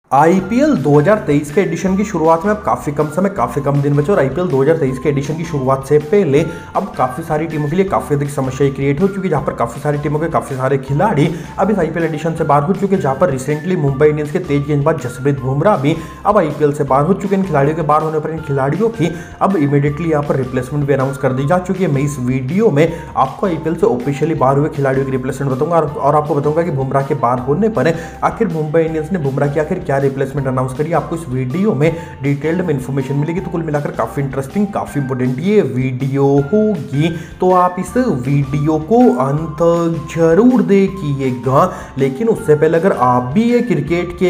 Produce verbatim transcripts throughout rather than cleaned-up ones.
IPL दो हज़ार तेईस के एडिशन की शुरुआत में अब काफी कम समय काफी कम दिन बचे और आईपीएल दो हज़ार तेईस के एडिशन की शुरुआत से पहले अब काफी सारी टीमों के लिए काफी अधिक समस्याएं क्रिएट हो चुकी है, जहां पर काफी सारी टीमों के काफी सारे खिलाड़ी अब इस आईपीएल एडिशन से बाहर हो चुके हैं। जहां पर रिसेंटली मुंबई इंडियंस के तेज गेंदबाज जसप्रीत बुमराह भी अब आईपीएल से बाहर हो चुके हैं। इन खिलाड़ियों के बाहर होने पर इन खिलाड़ियों की अब इमीडिएटली यहाँ पर रिप्लेसमेंट भी अनाउंस कर दी जा चुकी है। मैं इस वीडियो में आपको आईपीएल से ऑफिशियली बाहर हुए खिलाड़ियों की रिप्लेसमेंट बताऊंगा और आपको बताऊंगा कि बुमराह के बाहर होने पर आखिर मुंबई इंडियंस ने बुमराह की आखिर क्या रिप्लेसमेंट अनाउंस करिए। आपको इस वीडियो में डिटेल्ड में इंफॉर्मेशन मिलेगी, तो कुल मिलाकर काफी इंटरेस्टिंग काफी इंपॉर्टेंट ये वीडियो होगी, तो आप इस वीडियो को अंत जरूर देखिएगा। लेकिन उससे पहले अगर आप भी ये क्रिकेट के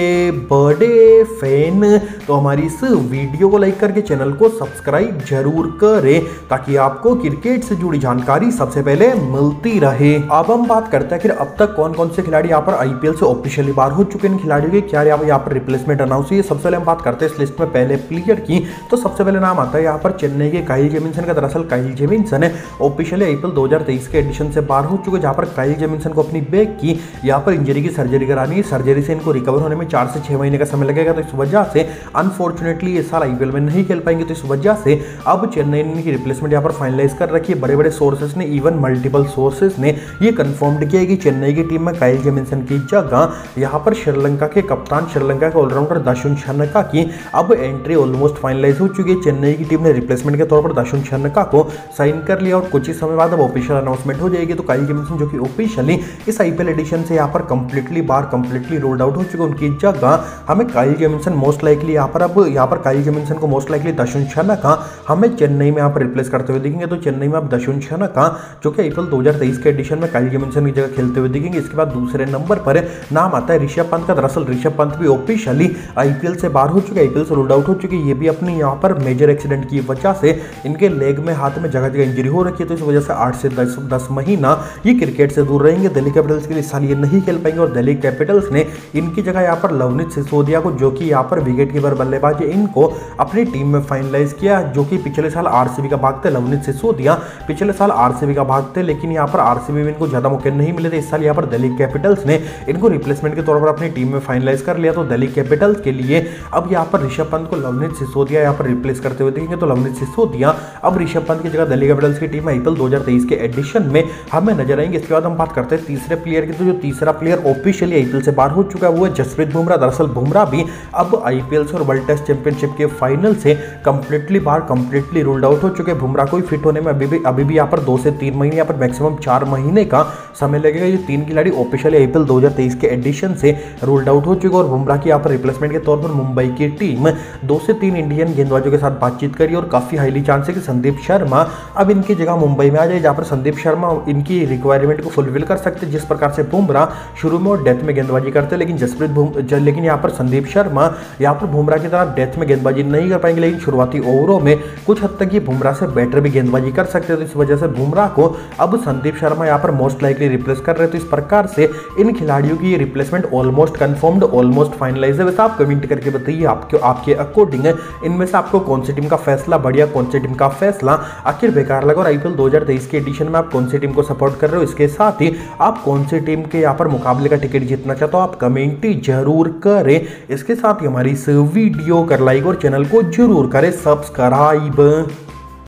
बड़े फैन तो हमारी इस वीडियो को लाइक करके चैनल को सब्सक्राइब जरूर करें ताकि आपको क्रिकेट से जुड़ी जानकारी सबसे पहले मिलती रहे। अब हम बात करते हैं कि अब तक कौन कौन से खिलाड़ी यहाँ पर आईपीएल से ऑफिशियली बाहर हो चुके हैं, इन खिलाड़ियों के क्या यहाँ पर रिप्लेसमेंट अनाउंस हुई। सबसे पहले हम बात करते हैं इस लिस्ट में पहले प्लेयर की, तो सबसे पहले नाम आता है यहाँ पर चेन्नई के काइल जेमिसन का। दरअसल काइल जेमिसन है ऑफिशियली आईपीएल दो हज़ार तेईस के एडिशन से बाहर हो चुके, जहां पर काइल जेमिसन को अपनी बैक की यहाँ पर इंजरी की सर्जरी करानी है। सर्जरी से इनको रिकवर होने में चार से छह महीने का समय लगेगा, तो इस वजह से अनफॉर्चुनेटली इस साल आईपीएल में नहीं खेल पाएंगे। तो इस वजह से अब चेन्नई ने इनकी रिप्लेसमेंट यहाँ पर फाइनलाइज कर रखी है। बड़े बड़े सोर्सेस ने, इवन मल्टीपल सोर्सेस ने ये कंफर्म्ड किया है कि चेन्नई की टीम में काइल जेमिसन की जगह यहाँ पर श्रीलंका के कप्तान, श्रीलंका के ऑलराउंडर दाशुन शनका की अब एंट्री ऑलमोस्ट फाइनलाइज हो चुकी है। चेन्नई की टीम ने रिप्लेसमेंट के तौर पर दाशुन शनका को साइन कर लिया और कुछ ही समय बाद अब ऑफिशियल अनाउंसमेंट हो जाएगी। तो काइल जेमिसन जो कि ऑफिशियली इस आईपीएल एडिशन से यहाँ पर कंप्लीटली बाहर कंप्लीटली रोल्ड आउट हो चुके, उनकी जगह हमें काइल जेमिसन मोस्ट लाइकली यहाँ पर अब यहाँ पर काइल जेमिसन को मोस्ट लाइकली दाशुन शनका हमें चेन्नई में यहाँ पर रिप्लेस करते हुए दिखेंगे। तो चेन्नई में अब दाशुन शनका जो कि आईपीएल दो हज़ार तेईस के एडिशन में काइल जेमिसन की जगह खेलते हुए दिखेंगे। इसके बाद दूसरे नंबर पर नाम आता है ऋषभ पंत का। दरअसल ऋषभ पंत भी ऑफिशियली आईपीएल से बाहर हो चुके, आईपीएल से रोल्ड आउट हो चुकी। ये भी अपनी यहाँ पर मेजर एक्सीडेंट की वजह से इनके लेग में, हाथ में जगह जगह इंजरी हो रखी है, तो इस वजह से आठ से दस दस महीना ये क्रिकेट से दूर रहेंगे। दिल्ली कैपिटल्स के लिए इस साल ये नहीं खेल पाएंगे और दिल्ली कैपिटल्स ने इनकी जगह यहाँ पर लवनीत सिसोदिया को, जो कि यहाँ पर विकेट कीपर बल्लेबाज है, इनको अपनी टीम में फाइनलाइज किया, जो कि पिछले साल आरसीबी का भाग थे। लवनीत सिसोदिया पिछले साल आरसीबी का भाग थे, लेकिन यहाँ पर आरसीबी में इनको ज्यादा मौके नहीं मिले थे। इस साल यहाँ पर दिल्ली कैपिटल्स ने इनको रिप्लेसमेंट के तौर पर अपनी टीम में फाइनलाइज कर लिया। तो दिल्ली कैपिटल्स के लिए अब यहाँ पर ऋषभ पंत को लवनीत सिसोदिया यहाँ पर रिप्लेस करते हुए देखेंगे। तो लवनीत सिसोदिया अब ऋषभ पंत की जगह दिल्ली कैपिटल्स की टीम में आईपीएल दो हज़ार तेईस के एडिशन में हमें नजर आएंगे। इसके बाद हम बात करते हैं तीसरे प्लेयर की, तो जो तीसरा प्लेयर ऑफिशियली आईपीएल से बाहर हो चुका है वो है जसप्रीत बुमराह। दरअसल बुमराह भी अब आईपीएल से और वर्ल्ड टेस्ट चैंपियनशिप के फाइनल से कंप्लीटली बाहर कंप्लीटली रूल्ड आउट हो चुके हैं। बुमराह को फिट होने में अभी भी अभी भी यहाँ पर दो से तीन महीने, यहाँ पर मैक्सिमम चार महीने का समय लगेगा। ये तीन खिलाड़ी ऑफिशियली आईपीएल दो हज़ार तेईस के एडिशन से रूल्ड आउट हो चुके और बुमराह की यहाँ पर रिप्लेसमेंट के तौर पर मुंबई की टीम दो से तीन इंडियन गेंदबाजों के साथ बातचीत करी और काफी हाईली चांस है कि संदीप शर्मा अब इनकी जगह मुंबई में आ जाए, जहां पर संदीप शर्मा इनकी रिक्वायरमेंट को फुलफिल कर सकते हैं। जिस प्रकार से बुमराह शुरू में और डेथ में गेंदबाजी करते हैं, लेकिन जसप्रीत लेकिन यहाँ पर संदीप शर्मा यहाँ पर बुमराह की तरह डेथ में गेंदबाजी नहीं कर पाएंगे, लेकिन शुरुआती ओवरों में कुछ हद तक ये बुमराह से बेटर भी गेंदबाजी कर सकते हैं। तो इस वजह से बुमराह को अब संदीप शर्मा यहाँ पर मोस्ट लाइकली रिप्लेस कर रहे हैं। तो इस प्रकार से इन खिलाड़ियों की ये replacement almost confirmed, almost finalize है। वैसे आप कमेंट करके बताइए आपके आपके अकॉर्डिंग इनमें से आपको कौन सी टीम का फैसला बढ़िया, कौन सी टीम का फैसला आखिर बेकार लगा और आईपीएल दो हज़ार तेईस के एडिशन में आप कौन सी टीम को सपोर्ट कर रहे हो। इसके साथ ही आप कौन सी टीम के यहाँ पर मुकाबले का टिकट जीतना चाहते हो आप कमेंट जरूर करें। इसके साथ ही हमारी इस वीडियो कर लाइक और चैनल को जरूर करें सब्सक्राइब।